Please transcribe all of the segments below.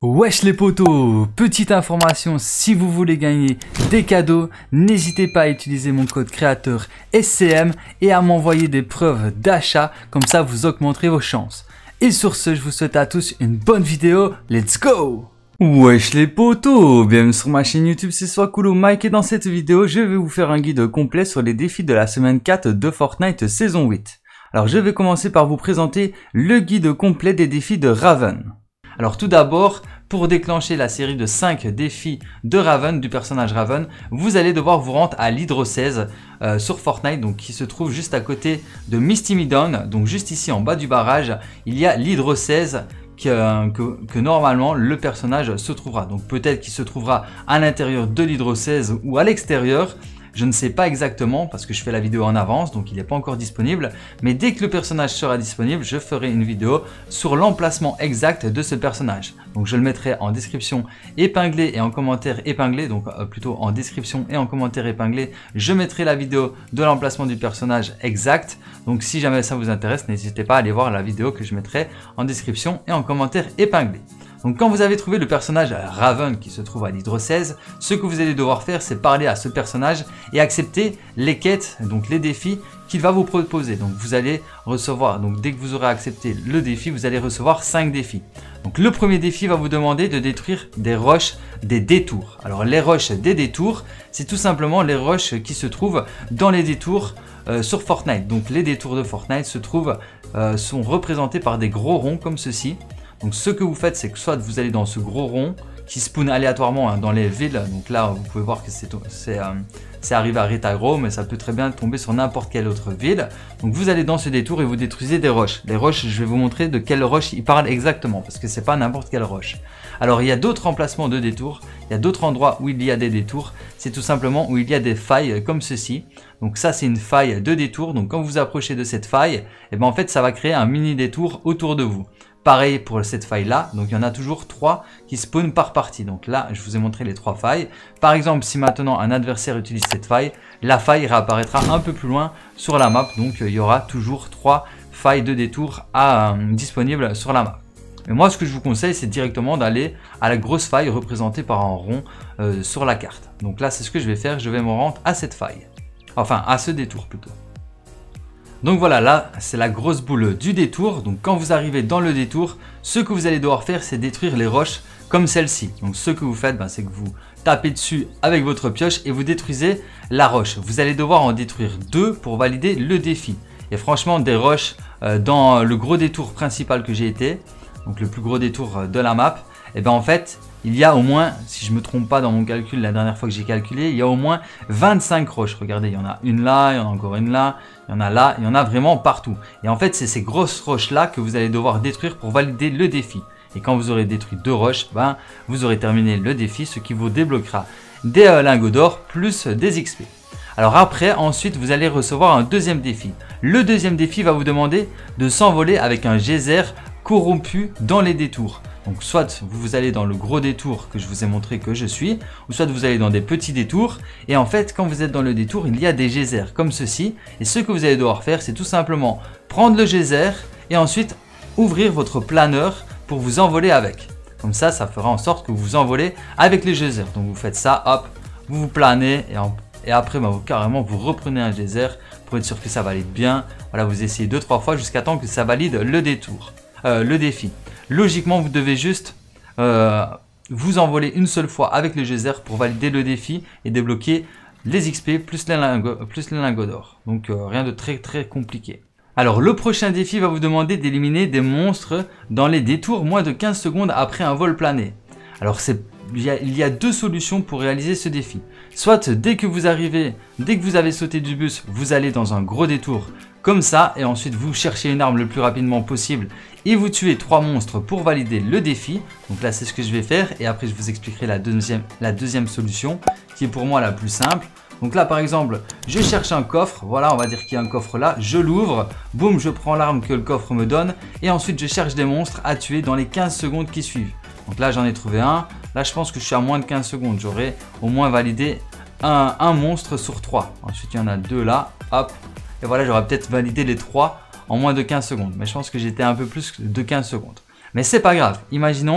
Wesh les potos, petite information, si vous voulez gagner des cadeaux, n'hésitez pas à utiliser mon code créateur SCM et à m'envoyer des preuves d'achat, comme ça vous augmenterez vos chances. Et sur ce, je vous souhaite à tous une bonne vidéo, let's go! Wesh les potos, bienvenue sur ma chaîne YouTube, c'est Swakulo Mike et dans cette vidéo, je vais vous faire un guide complet sur les défis de la semaine 4 de Fortnite saison 8. Alors je vais commencer par vous présenter le guide complet des défis de Raven. Alors tout d'abord, pour déclencher la série de 5 défis de Raven, du personnage Raven, vous allez devoir vous rendre à l'Hydro 16 sur Fortnite, donc qui se trouve juste à côté de Misty Meadow. Donc juste ici en bas du barrage, il y a l'Hydro 16 que normalement le personnage se trouvera. Donc peut-être qu'il se trouvera à l'intérieur de l'Hydro 16 ou à l'extérieur. Je ne sais pas exactement parce que je fais la vidéo en avance, donc il n'est pas encore disponible. Mais dès que le personnage sera disponible, je ferai une vidéo sur l'emplacement exact de ce personnage. Donc je le mettrai en description épinglé et en commentaire épinglé, donc plutôt en description et en commentaire épinglé. Je mettrai la vidéo de l'emplacement du personnage exact. Donc si jamais ça vous intéresse, n'hésitez pas à aller voir la vidéo que je mettrai en description et en commentaire épinglé. Donc quand vous avez trouvé le personnage Raven qui se trouve à l'Hydro 16, ce que vous allez devoir faire, c'est parler à ce personnage et accepter les quêtes, donc les défis qu'il va vous proposer. Donc vous allez recevoir, donc dès que vous aurez accepté le défi, vous allez recevoir 5 défis. Donc le premier défi va vous demander de détruire des roches des détours. Alors les roches des détours, c'est tout simplement les roches qui se trouvent dans les détours sur Fortnite. Donc les détours de Fortnite sont représentés par des gros ronds comme ceci. Donc ce que vous faites, c'est que soit vous allez dans ce gros rond qui spawn aléatoirement dans les villes. Donc là, vous pouvez voir que c'est arrivé à Retagro, mais ça peut très bien tomber sur n'importe quelle autre ville. Donc vous allez dans ce détour et vous détruisez des roches. Les roches, je vais vous montrer de quelles roches il parle exactement, parce que c'est pas n'importe quelle roche. Alors il y a d'autres emplacements de détours, il y a d'autres endroits où il y a des détours. C'est tout simplement où il y a des failles comme ceci. Donc ça, c'est une faille de détour. Donc quand vous approchez de cette faille, et ben en fait, ça va créer un mini détour autour de vous. Pareil pour cette faille là, donc il y en a toujours 3 qui spawnent par partie. Donc là, je vous ai montré les 3 failles. Par exemple, si maintenant un adversaire utilise cette faille, la faille réapparaîtra un peu plus loin sur la map. Donc il y aura toujours 3 failles de détour disponibles sur la map. Mais moi, ce que je vous conseille, c'est directement d'aller à la grosse faille représentée par un rond sur la carte. Donc là, c'est ce que je vais faire, je vais me rendre à cette faille. Enfin, à ce détour plutôt. Donc voilà, là, c'est la grosse boule du détour. Donc quand vous arrivez dans le détour, ce que vous allez devoir faire, c'est détruire les roches comme celle-ci. Donc ce que vous faites, c'est que vous tapez dessus avec votre pioche et vous détruisez la roche. Vous allez devoir en détruire 2 pour valider le défi. Et franchement, des roches dans le gros détour principal que j'ai été, donc le plus gros détour de la map, et ben en fait, il y a au moins, si je ne me trompe pas dans mon calcul, la dernière fois que j'ai calculé, il y a au moins 25 roches. Regardez, il y en a une là, il y en a encore une là, il y en a là, il y en a vraiment partout. Et en fait, c'est ces grosses roches-là que vous allez devoir détruire pour valider le défi. Et quand vous aurez détruit 2 roches, vous aurez terminé le défi, ce qui vous débloquera des lingots d'or plus des XP. Alors après, ensuite, vous allez recevoir un deuxième défi. Le deuxième défi va vous demander de s'envoler avec un geyser corrompu dans les détours. Donc soit vous allez dans le gros détour que je vous ai montré que je suis, ou soit vous allez dans des petits détours. Et en fait, quand vous êtes dans le détour, il y a des geysers comme ceci. Et ce que vous allez devoir faire, c'est tout simplement prendre le geyser et ensuite ouvrir votre planeur pour vous envoler avec. Comme ça, ça fera en sorte que vous vous envolez avec les geysers. Donc vous faites ça, hop, vous planez et après, carrément, vous reprenez un geyser pour être sûr que ça valide bien. Voilà, vous essayez 2-3 fois jusqu'à temps que ça valide le défi. Logiquement, vous devez juste vous envoler une seule fois avec le geyser pour valider le défi et débloquer les XP plus les lingots d'or. Donc rien de très compliqué. Alors le prochain défi va vous demander d'éliminer des monstres dans les détours moins de 15 secondes après un vol plané. Alors il y a 2 solutions pour réaliser ce défi. Soit dès que vous avez sauté du bus, vous allez dans un gros détour comme ça et ensuite vous cherchez une arme le plus rapidement possible et vous tuez 3 monstres pour valider le défi. Donc là, c'est ce que je vais faire et après je vous expliquerai la deuxième solution qui est pour moi la plus simple. Donc là, par exemple, je cherche un coffre. Voilà, on va dire qu'il y a un coffre là. Je l'ouvre, boum, je prends l'arme que le coffre me donne et ensuite je cherche des monstres à tuer dans les 15 secondes qui suivent. Donc là, j'en ai trouvé un. Là, je pense que je suis à moins de 15 secondes. J'aurai au moins validé un monstre sur 3. Ensuite, il y en a 2 là. Hop. Et voilà, j'aurais peut-être validé les 3 en moins de 15 secondes. Mais je pense que j'étais un peu plus de 15 secondes. Mais c'est pas grave. Imaginons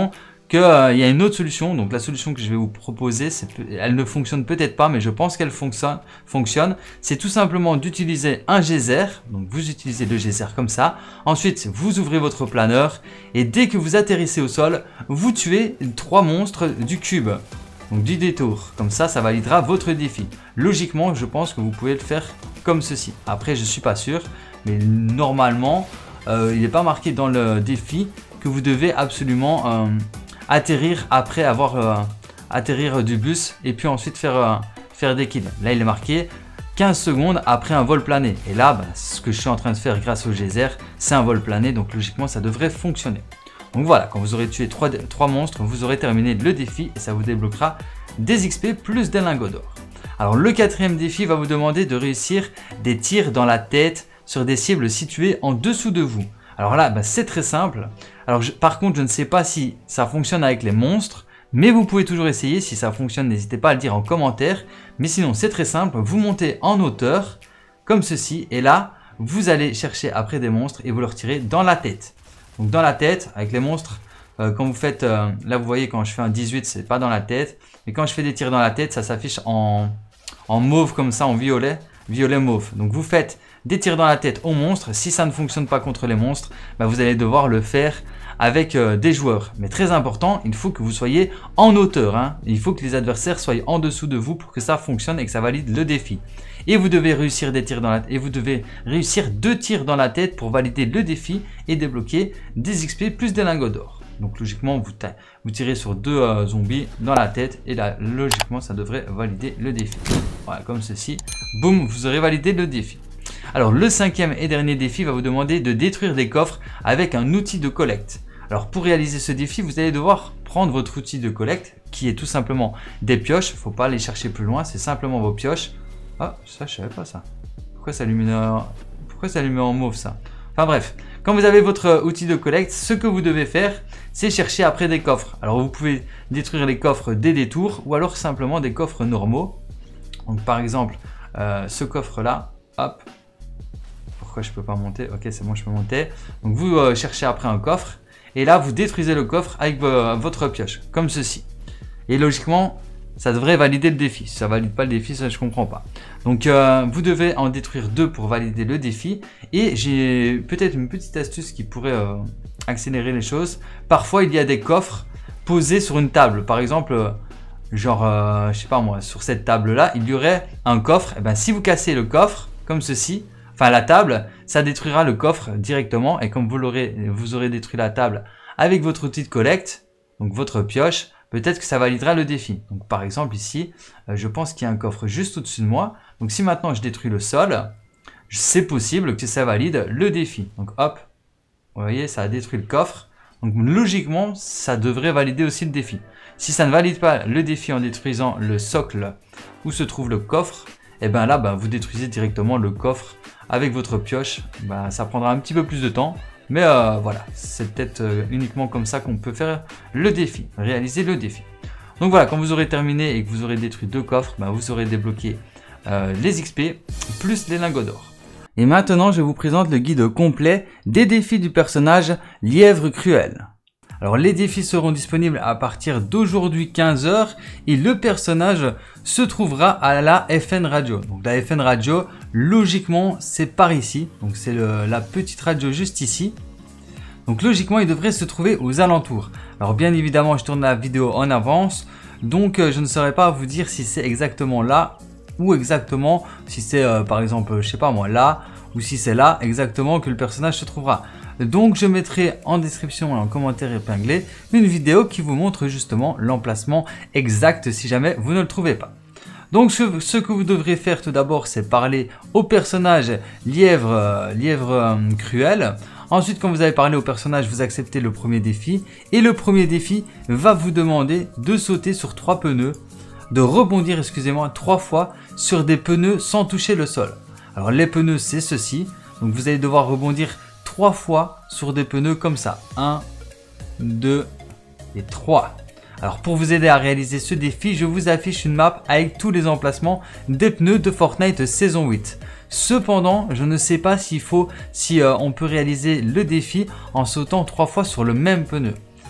qu'il y a une autre solution. Donc la solution que je vais vous proposer, elle ne fonctionne peut-être pas, mais je pense qu'elle fonctionne. C'est tout simplement d'utiliser un geyser. Donc vous utilisez le geyser comme ça. Ensuite, vous ouvrez votre planeur et dès que vous atterrissez au sol, vous tuez 3 monstres du cube. Donc du détour. Comme ça, ça validera votre défi. Logiquement, je pense que vous pouvez le faire comme ceci. Après, je ne suis pas sûr, mais normalement, il n'est pas marqué dans le défi que vous devez absolument atterrir après avoir atterrir du bus et puis ensuite faire des kills. Là, il est marqué 15 secondes après un vol plané. Et là, ce que je suis en train de faire grâce au geyser, c'est un vol plané. Donc logiquement, ça devrait fonctionner. Donc voilà, quand vous aurez tué 3 monstres, vous aurez terminé le défi et ça vous débloquera des XP plus des lingots d'or. Alors le 4e défi va vous demander de réussir des tirs dans la tête sur des cibles situées en dessous de vous. Alors là, c'est très simple. Alors par contre, je ne sais pas si ça fonctionne avec les monstres, mais vous pouvez toujours essayer. Si ça fonctionne, n'hésitez pas à le dire en commentaire. Mais sinon, c'est très simple. Vous montez en hauteur, comme ceci, et là, vous allez chercher après des monstres et vous leur tirez dans la tête. Donc dans la tête, avec les monstres, quand vous faites, là vous voyez quand je fais un 18, c'est pas dans la tête. Mais quand je fais des tirs dans la tête, ça s'affiche en mauve comme ça, en violet mauve. Donc vous faites des tirs dans la tête aux monstres. Si ça ne fonctionne pas contre les monstres, vous allez devoir le faire avec des joueurs. Mais très important, il faut que vous soyez en hauteur. Hein. Il faut que les adversaires soient en dessous de vous pour que ça fonctionne et que ça valide le défi. Et vous devez réussir des tirs dans la tête. Et vous devez réussir 2 tirs dans la tête pour valider le défi et débloquer des XP plus des lingots d'or. Donc logiquement, vous tirez sur 2 zombies dans la tête et là, logiquement, ça devrait valider le défi. Voilà, comme ceci. Boum, vous aurez validé le défi. Alors le 5e et dernier défi va vous demander de détruire des coffres avec un outil de collecte. Alors pour réaliser ce défi, vous allez devoir prendre votre outil de collecte qui est tout simplement des pioches. Il ne faut pas aller chercher plus loin, c'est simplement vos pioches. Ah, ça je savais pas ça. Pourquoi ça allume en mauve ça? Enfin bref, quand vous avez votre outil de collecte, ce que vous devez faire, c'est chercher après des coffres. Alors vous pouvez détruire les coffres des détours ou alors simplement des coffres normaux. Donc par exemple, ce coffre là, hop. Pourquoi je peux pas monter? Ok, c'est bon, je peux monter. Donc vous cherchez après un coffre et là vous détruisez le coffre avec votre pioche, comme ceci. Et logiquement, ça devrait valider le défi. Si ça ne valide pas le défi, ça je comprends pas. Donc vous devez en détruire 2 pour valider le défi. Et j'ai peut-être une petite astuce qui pourrait accélérer les choses. Parfois il y a des coffres posés sur une table. Par exemple, genre je sais pas moi, sur cette table là, il y aurait un coffre. Et si vous cassez le coffre comme ceci, enfin la table, ça détruira le coffre directement. Et comme vous aurez détruit la table avec votre outil de collecte, donc votre pioche, peut-être que ça validera le défi. Donc par exemple ici, je pense qu'il y a un coffre juste au-dessus de moi. Donc si maintenant je détruis le sol, c'est possible que ça valide le défi. Donc hop, vous voyez, ça a détruit le coffre. Donc logiquement, ça devrait valider aussi le défi. Si ça ne valide pas le défi en détruisant le socle où se trouve le coffre, et bien là, vous détruisez directement le coffre avec votre pioche. Ça prendra un petit peu plus de temps. Mais voilà, c'est peut-être uniquement comme ça qu'on peut faire le défi, réaliser le défi. Donc voilà, quand vous aurez terminé et que vous aurez détruit 2 coffres, vous aurez débloqué les XP plus les lingots d'or. Et maintenant, je vous présente le guide complet des défis du personnage Lièvre Cruel. Alors les défis seront disponibles à partir d'aujourd'hui 15 h et le personnage se trouvera à la FN Radio. Donc la FN Radio, logiquement c'est par ici, donc c'est la petite radio juste ici. Donc logiquement il devrait se trouver aux alentours. Alors bien évidemment je tourne la vidéo en avance, donc je ne saurais pas vous dire si c'est exactement là ou exactement si c'est par exemple je sais pas moi là ou si c'est là exactement que le personnage se trouvera. Donc je mettrai en description et en commentaire épinglé une vidéo qui vous montre justement l'emplacement exact si jamais vous ne le trouvez pas. Donc ce que vous devrez faire tout d'abord, c'est parler au personnage Lièvre Cruel. Ensuite, quand vous avez parlé au personnage, vous acceptez le premier défi. Et le premier défi va vous demander de sauter sur 3 pneus, de rebondir 3 fois sur des pneus sans toucher le sol. Alors les pneus c'est ceci, donc vous allez devoir rebondir 3 fois sur des pneus comme ça. 1, 2 et 3. Alors pour vous aider à réaliser ce défi, je vous affiche une map avec tous les emplacements des pneus de Fortnite saison 8. Cependant, je ne sais pas si on peut réaliser le défi en sautant 3 fois sur le même pneu.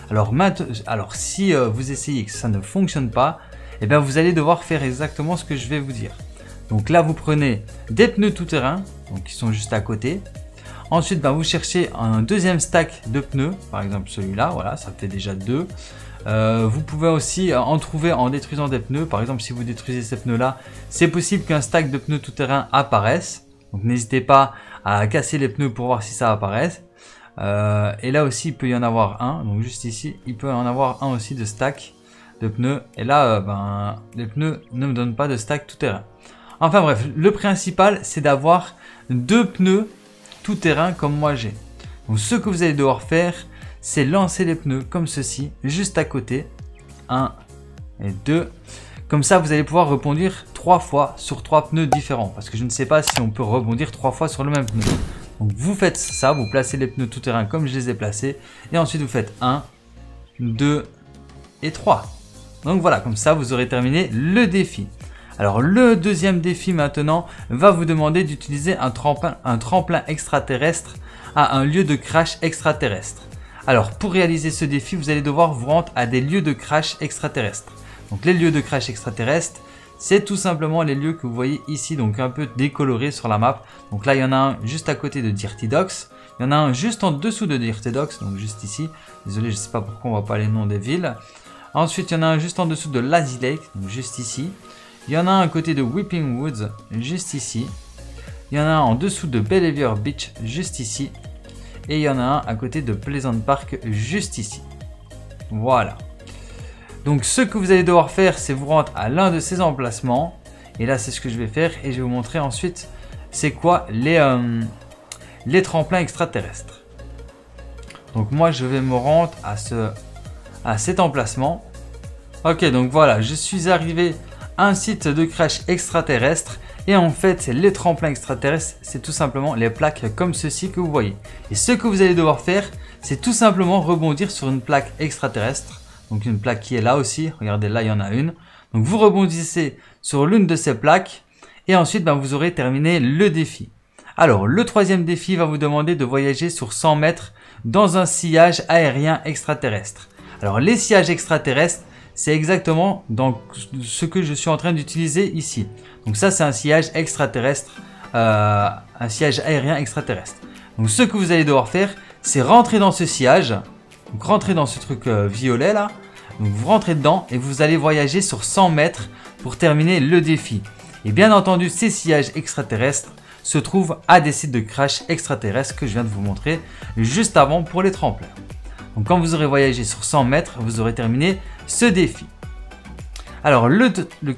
Alors si vous essayez et que ça ne fonctionne pas, eh bien vous allez devoir faire exactement ce que je vais vous dire. Donc là, vous prenez des pneus tout-terrain, donc qui sont juste à côté. Ensuite, vous cherchez un deuxième stack de pneus, par exemple celui-là, voilà, ça fait déjà 2. Vous pouvez aussi en trouver en détruisant des pneus. Par exemple, si vous détruisez ces pneus-là, c'est possible qu'un stack de pneus tout-terrain apparaisse. Donc n'hésitez pas à casser les pneus pour voir si ça apparaît. Et là aussi, il peut y en avoir un. Donc juste ici, il peut y en avoir un aussi de stack de pneus. Et là, les pneus ne me donnent pas de stack tout-terrain. Enfin bref, le principal, c'est d'avoir 2 pneus tout-terrain comme moi j'ai. Donc ce que vous allez devoir faire, c'est lancer les pneus comme ceci, juste à côté. 1 et 2. Comme ça, vous allez pouvoir rebondir 3 fois sur 3 pneus différents. Parce que je ne sais pas si on peut rebondir 3 fois sur le même pneu. Donc vous faites ça, vous placez les pneus tout-terrain comme je les ai placés. Et ensuite, vous faites 1, 2 et 3. Donc voilà, comme ça, vous aurez terminé le défi. Alors le deuxième défi maintenant va vous demander d'utiliser un tremplin extraterrestre à un lieu de crash extraterrestre. Alors pour réaliser ce défi, vous allez devoir vous rendre à des lieux de crash extraterrestres. Donc les lieux de crash extraterrestres, c'est tout simplement les lieux que vous voyez ici, donc un peu décolorés sur la map. Donc là il y en a un juste à côté de Dirty Docks, il y en a un juste en dessous de Dirty Docks, donc juste ici. Désolé, je ne sais pas pourquoi on ne voit pas les noms des villes. Ensuite il y en a un juste en dessous de Lazy Lake, donc juste ici. Il y en a un à côté de Weeping Woods, juste ici. Il y en a un en dessous de Bellevier Beach, juste ici. Et il y en a un à côté de Pleasant Park, juste ici. Voilà. Donc ce que vous allez devoir faire, c'est vous rendre à l'un de ces emplacements. Et là, c'est ce que je vais faire. Et je vais vous montrer ensuite, c'est quoi les tremplins extraterrestres. Donc moi, je vais me rendre à cet emplacement. Ok, donc voilà, je suis arrivé un site de crash extraterrestre et en fait les tremplins extraterrestres, c'est tout simplement les plaques comme ceci que vous voyez. Et ce que vous allez devoir faire, c'est tout simplement rebondir sur une plaque extraterrestre, donc une plaque qui est là aussi, regardez là il y en a une. Donc vous rebondissez sur l'une de ces plaques et ensuite vous aurez terminé le défi. Alors le troisième défi va vous demander de voyager sur 100 mètres dans un sillage aérien extraterrestre. Alors les sillages extraterrestres, c'est exactement dans ce que je suis en train d'utiliser ici. Donc ça, c'est un sillage extraterrestre, un sillage aérien extraterrestre. Donc ce que vous allez devoir faire, c'est rentrer dans ce sillage, donc rentrer dans ce truc violet là. Donc vous rentrez dedans et vous allez voyager sur 100 mètres pour terminer le défi. Et bien entendu, ces sillages extraterrestres se trouvent à des sites de crash extraterrestres que je viens de vous montrer juste avant pour les tremplins. Donc quand vous aurez voyagé sur 100 mètres, vous aurez terminé ce défi. Alors le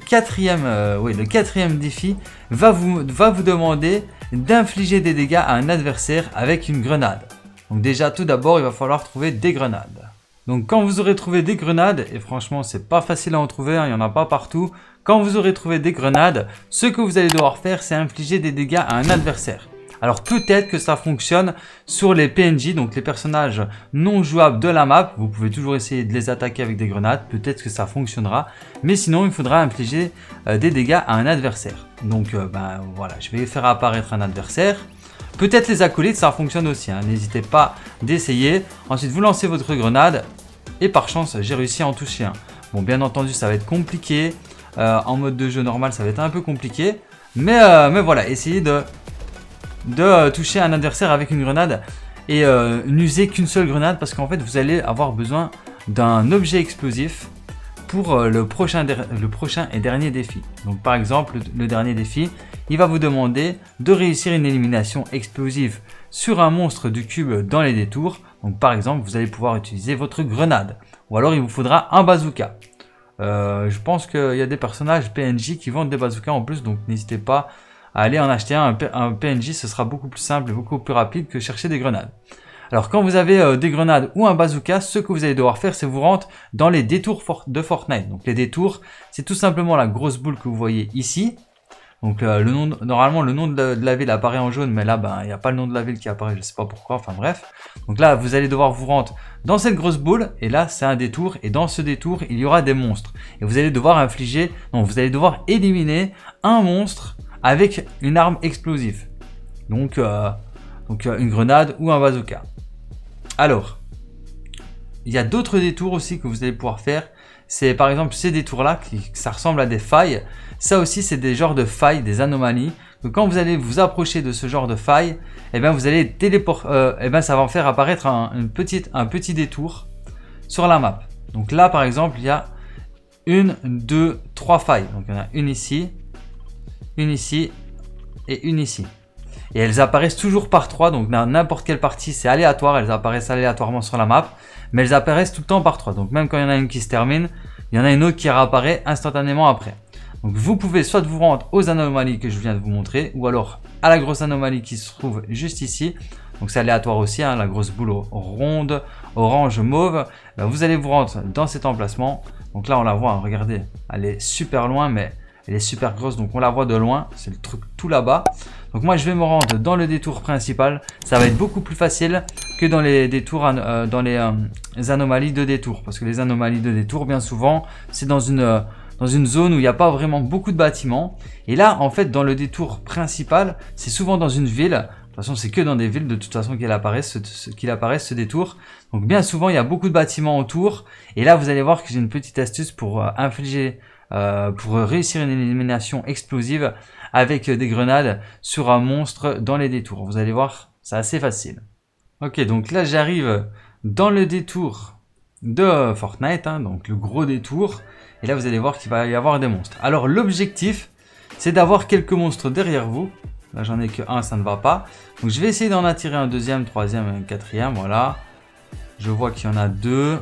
quatrième défi va vous demander d'infliger des dégâts à un adversaire avec une grenade. Donc déjà tout d'abord il va falloir trouver des grenades. Donc quand vous aurez trouvé des grenades, et franchement c'est pas facile à en trouver, il n'y en a pas partout. Quand vous aurez trouvé des grenades, ce que vous allez devoir faire, c'est infliger des dégâts à un adversaire. Alors peut-être que ça fonctionne sur les PNJ, donc les personnages non jouables de la map. Vous pouvez toujours essayer de les attaquer avec des grenades, peut-être que ça fonctionnera. Mais sinon, il faudra infliger des dégâts à un adversaire. Donc voilà, je vais faire apparaître un adversaire. Peut-être les acolytes, ça fonctionne aussi, hein. N'hésitez pas d'essayer. Ensuite, vous lancez votre grenade et par chance, j'ai réussi à en toucher un. Bon, bien entendu, ça va être compliqué. En mode de jeu normal, ça va être un peu compliqué. Mais voilà, essayez de toucher un adversaire avec une grenade et n'usez qu'une seule grenade parce qu'en fait vous allez avoir besoin d'un objet explosif pour le prochain et dernier défi. Donc par exemple le dernier défi, il va vous demander de réussir une élimination explosive sur un monstre du cube dans les détours. Donc par exemple vous allez pouvoir utiliser votre grenade ou alors il vous faudra un bazooka. Je pense qu'il y a des personnages PNJ qui vendent des bazookas en plus, donc n'hésitez pas à aller en acheter un PNJ, ce sera beaucoup plus simple et beaucoup plus rapide que chercher des grenades. Alors quand vous avez des grenades ou un bazooka, ce que vous allez devoir faire, c'est vous rendre dans les détours de Fortnite. Donc les détours, c'est tout simplement la grosse boule que vous voyez ici. Donc normalement le nom de la ville apparaît en jaune, mais là il n'y a pas le nom de la ville qui apparaît, je ne sais pas pourquoi, enfin bref. Donc là vous allez devoir vous rendre dans cette grosse boule, et là c'est un détour, et dans ce détour il y aura des monstres. Et vous allez devoir éliminer un monstre avec une arme explosive. Donc une grenade ou un bazooka. Alors, il y a d'autres détours aussi que vous allez pouvoir faire. C'est par exemple ces détours-là, ça ressemble à des failles. Ça aussi, c'est des genres de failles, des anomalies. Donc quand vous allez vous approcher de ce genre de faille, eh bien, vous allez ça va faire apparaître un petit détour sur la map. Donc là, par exemple, il y a 1, 2, 3 failles. Donc il y en a une ici et une ici. Et elles apparaissent toujours par 3, donc dans n'importe quelle partie, c'est aléatoire, elles apparaissent aléatoirement sur la map, mais elles apparaissent tout le temps par 3. Donc même quand il y en a une qui se termine, il y en a une autre qui réapparaît instantanément après. Donc vous pouvez soit vous rendre aux anomalies que je viens de vous montrer, ou alors à la grosse anomalie qui se trouve juste ici. Donc c'est aléatoire aussi, hein, la grosse boule ronde, orange, mauve. Ben, vous allez vous rendre dans cet emplacement. Donc là on la voit, hein, regardez, elle est super loin, mais elle est super grosse, donc on la voit de loin, c'est le truc tout là-bas. Donc moi je vais me rendre dans le détour principal, ça va être beaucoup plus facile que dans les détours, les anomalies de détour. Parce que les anomalies de détour, bien souvent, c'est dans une zone où il n'y a pas vraiment beaucoup de bâtiments. Et là, en fait, dans le détour principal, c'est souvent dans une ville. De toute façon, c'est que dans des villes, de toute façon, qu'il apparaît ce détour. Donc bien souvent, il y a beaucoup de bâtiments autour. Et là, vous allez voir que j'ai une petite astuce pour pour réussir une élimination explosive avec des grenades sur un monstre dans les détours. Vous allez voir, c'est assez facile. Ok, donc là j'arrive dans le détour de Fortnite, hein, donc le gros détour. Et là vous allez voir qu'il va y avoir des monstres. Alors l'objectif, c'est d'avoir quelques monstres derrière vous. Là j'en ai que un, ça ne va pas. Donc je vais essayer d'en attirer un deuxième, troisième et un quatrième, voilà. Je vois qu'il y en a 2.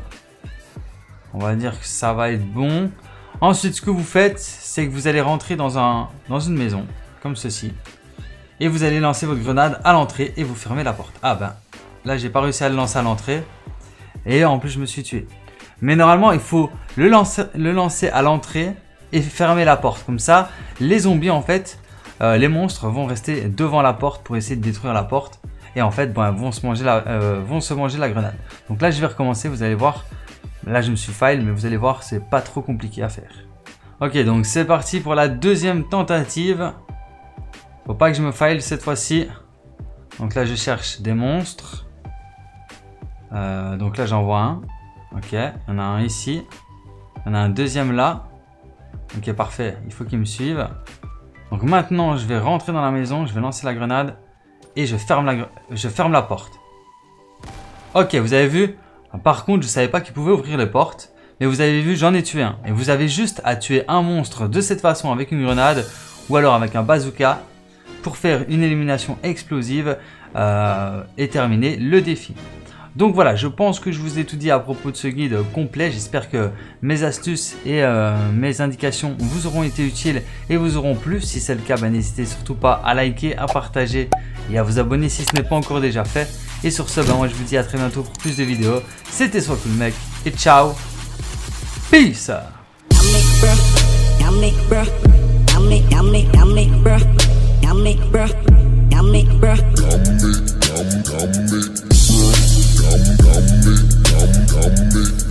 On va dire que ça va être bon. Ensuite, ce que vous faites, c'est que vous allez rentrer dans une maison, comme ceci. Et vous allez lancer votre grenade à l'entrée et vous fermez la porte. Ah ben, là, j'ai pas réussi à le lancer à l'entrée. Et en plus, je me suis tué. Mais normalement, il faut le lancer à l'entrée et fermer la porte. Comme ça, les zombies, en fait, les monstres vont rester devant la porte pour essayer de détruire la porte. Et en fait, bon, vont se manger la grenade. Donc là, je vais recommencer, vous allez voir. Là, je me suis fail, mais vous allez voir, c'est pas trop compliqué à faire. Ok, donc c'est parti pour la deuxième tentative. Faut pas que je me fail cette fois-ci. Donc là, je cherche des monstres. Donc là, j'en vois un. Ok, il y en a un ici. Il y en a un deuxième là. Ok, parfait. Il faut qu'ils me suivent. Donc maintenant, je vais rentrer dans la maison. Je vais lancer la grenade. Et je ferme la porte. Ok, vous avez vu? Par contre, je ne savais pas qu'il pouvait ouvrir les portes. Mais vous avez vu, j'en ai tué un. Et vous avez juste à tuer un monstre de cette façon avec une grenade. Ou alors avec un bazooka. Pour faire une élimination explosive. Et terminer le défi. Donc voilà, je pense que je vous ai tout dit à propos de ce guide complet. J'espère que mes astuces et mes indications vous auront été utiles et vous auront plu. Si c'est le cas, n'hésitez surtout pas à liker, à partager et à vous abonner si ce n'est pas encore déjà fait. Et sur ce, moi je vous dis à très bientôt pour plus de vidéos. C'était SoisCoolMec et ciao. Peace. Come